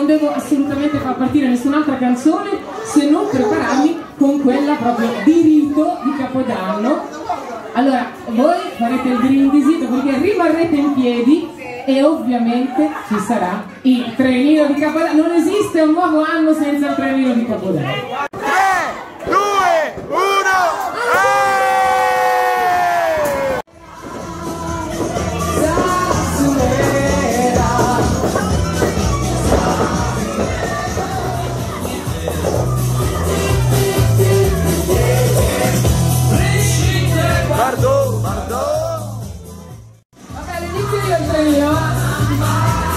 devo assolutamente far partire nessun'altra canzone se non prepararmi con quella proprio di rito di Capodanno. Allora, voi farete il brindisi, dopodiché rimarrete in piedi e ovviamente ci sarà il trenino di Capodanno. Non esiste un nuovo anno senza il trenino di Capodanno. 3, 2, 1, Va bene, inizio io il trenino.